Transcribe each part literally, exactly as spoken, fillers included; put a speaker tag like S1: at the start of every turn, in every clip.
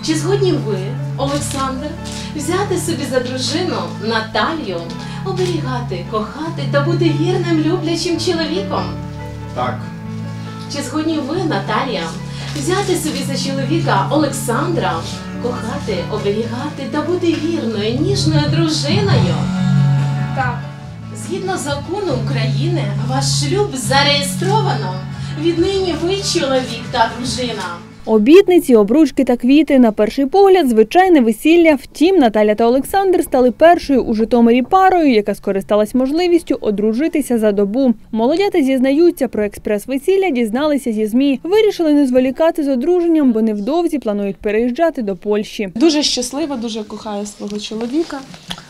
S1: Чи згодні ви, Олександр, взяти собі за дружину Наталію, оберігати, кохати та бути вірним, люблячим чоловіком?
S2: Так.
S1: Чи згодні ви, Наталія, взяти собі за чоловіка Олександра, кохати, оберігати та бути вірною, ніжною дружиною?
S3: Так.
S1: Згідно закону України, ваш шлюб зареєстровано. Віднині ви чоловік та дружина.
S4: Обітниці, обручки та квіти. На перший погляд – звичайне весілля. Втім, Наталя та Олександр стали першою у Житомирі парою, яка скористалась можливістю одружитися за добу. Молодята зізнаються, про експрес-весілля дізналися зі ЗМІ. Вирішили не зволікати з одруженням, бо невдовзі планують переїжджати до Польщі.
S3: Дуже щаслива, дуже кохаю свого чоловіка.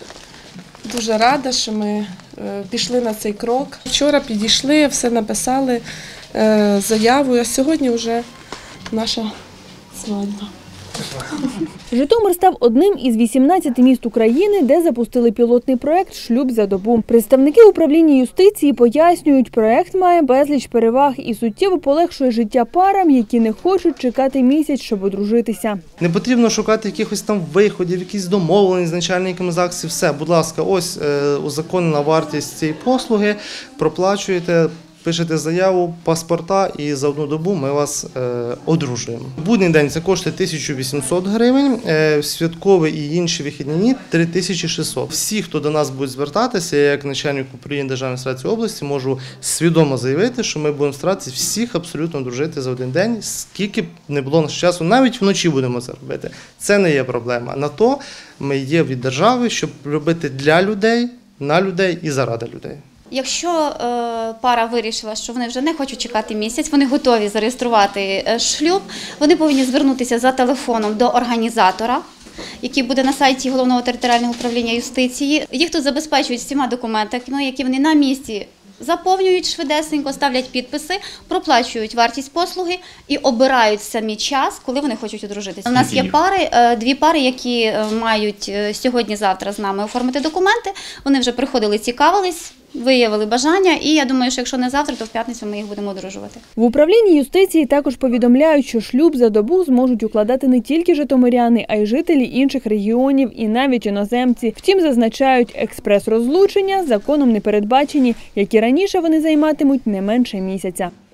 S3: Дуже рада, що ми пішли на цей крок. Вчора підійшли, все написали, заяву, а сьогодні вже наша свадьба.
S4: Житомир став одним із вісімнадцяти міст України, де запустили пілотний проект «Шлюб за добу». Представники управління юстиції пояснюють, проект має безліч переваг і суттєво полегшує життя парам, які не хочуть чекати місяць, щоб одружитися.
S2: Не потрібно шукати якихось там виходів, якісь домовлені з начальниками ЗАГСів. Все, будь ласка, ось е, узаконена вартість цієї послуги, проплачуєте, пишете заяву, паспорта і за одну добу ми вас е, одружуємо. Будній день це коштує тисячу вісімсот гривень, е, святковий і інші вихідні дні – три тисячі шістсот. Всі, хто до нас будуть звертатися, я як начальник управління Державної адміністрації області можу свідомо заявити, що ми будемо старатися всіх абсолютно одружити за один день, скільки б не було нашого часу, навіть вночі будемо це робити. Це не є проблема. На то ми є від держави, щоб робити для людей, на людей і заради людей.
S5: Якщо е, пара вирішила, що вони вже не хочуть чекати місяць, вони готові зареєструвати е, шлюб, вони повинні звернутися за телефоном до організатора, який буде на сайті Головного територіального управління юстиції. Їх тут забезпечують всіма документами, які вони на місці заповнюють швидесенько, ставлять підписи, проплачують вартість послуги і обирають самі час, коли вони хочуть одружитися. У нас є пари, дві пари, які мають сьогодні-завтра з нами оформити документи. Вони вже приходили, цікавились, виявили бажання, і я думаю, що якщо не завтра, то в п'ятницю ми їх будемо одружувати.
S4: В управлінні юстиції також повідомляють, що шлюб за добу зможуть укладати не тільки житомиряни, а й жителі інших регіонів і навіть іноземці. Втім, зазначають, експрес-розлучення законом не передбачені, як і раніше вони займатимуть не менше місяця.